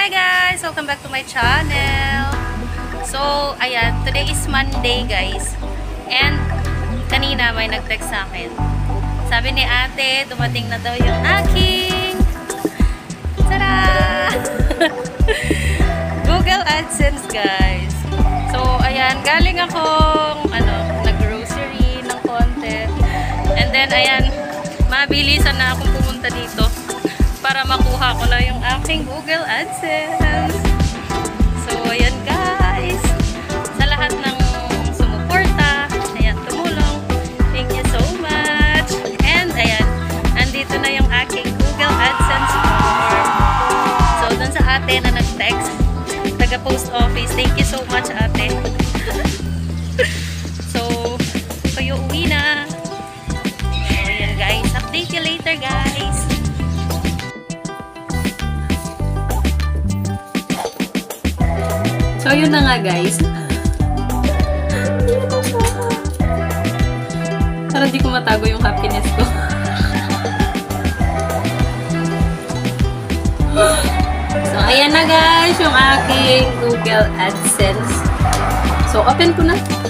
Hi guys! Welcome back to my channel. So, ayan, today is Monday guys. And kanina may nag-text sa akin. Sabi ni ate, dumating na daw yung aking tada! Google AdSense guys. So, ayan, galing akong nag-grocery ng konti. And then, ayan, mabilisan na akong pumunta dito para makuha ko na yung aking Google AdSense. So, ayan guys. Sa lahat ng sumuporta, ayan, tumulong. Thank you so much. And, ayan, nandito na yung aking Google AdSense form. So, dun sa ate na nag-text, taga post office, thank you so much ate. So, kayo uwi na. So, ayan guys. Update you later guys. So, yun na nga guys. Para di ko matago yung happiness ko. So, ayan na guys yung aking Google AdSense. So, open ko na.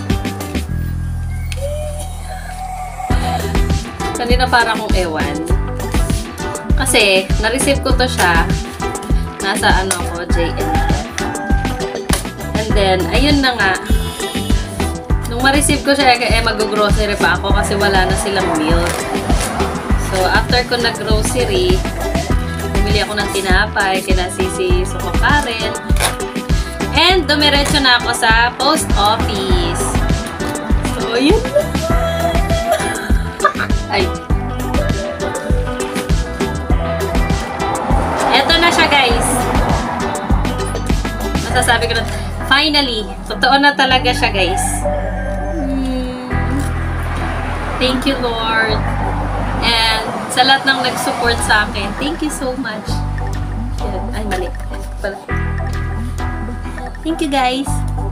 Kanina parang akong ewan. Kasi, na-receive ko to siya. Nasa ko, JN. And then, ayun na nga. Nung ma-receive ko siya, mag-grocery pa ako kasi wala na silang milk. So, after ko nag-grocery, bumili ako ng tinapay, kinasisi sumakarin. And, dumiretso na ako sa post office. So, yun na. Ay. Eto na siya, guys. Masasabi ko na, finally, totoo na talaga siya, guys. Thank you, Lord. And sa lahat ng nag-support sa akin, thank you so much. Ay, mali. Thank you, guys.